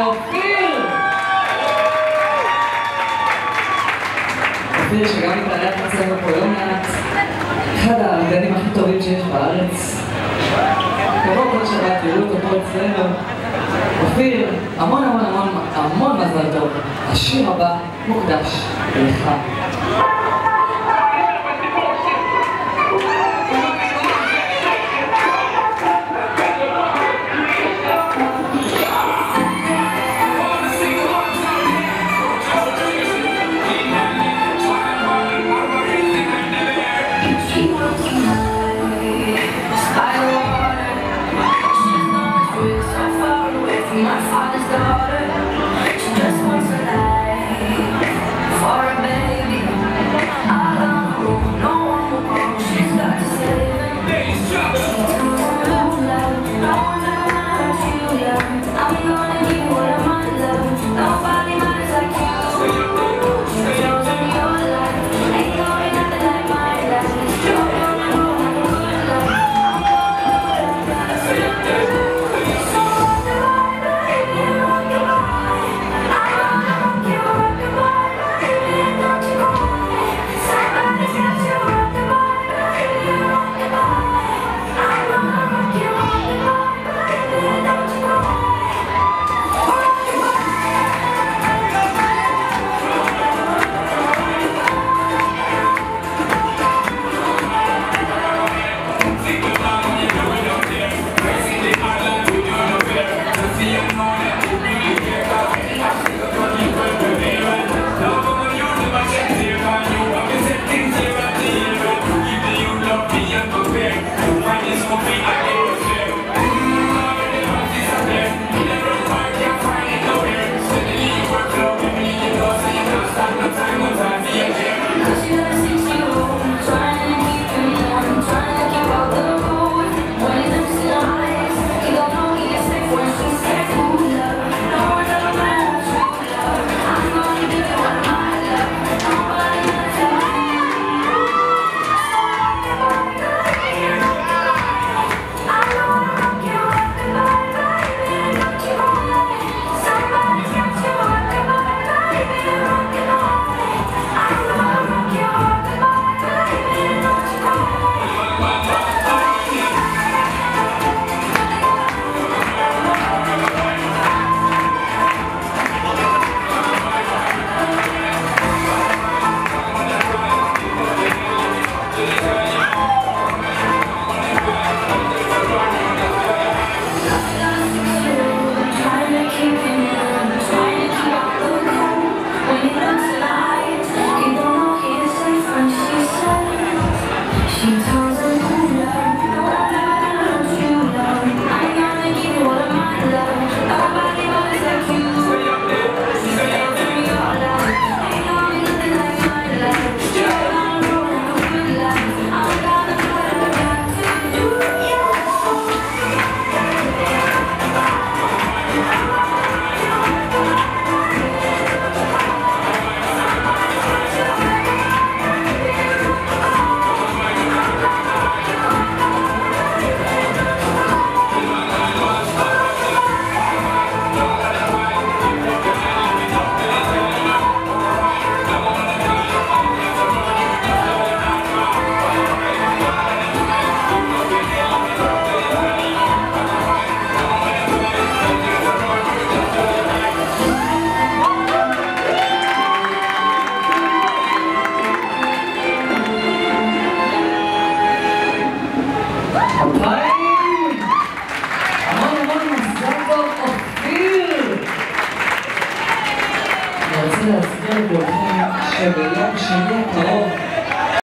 לאופיר! אופיר שגם מתארח אצלנו פה לא מעט, אחד הרקדנים הכי טובים שיש בארץ. תבואו כל שבת, תראו אותו פה אצלנו. אופיר, המון המון המון המון מזל טוב. השיר הבא מוקדש לך. My father's daughter, she just wants a life for a baby. All on her own, no one will go. She's got to save him. She's love, no one ever hurt you, love. I'm gonna give you all of my love. Nobody matters like you. She's chosen your life. Ain't going nothing like my life. You're gonna go have a good life. I'm gonna do what I gotta do. אני רוצה להזכיר לכם שביום שני הקרוב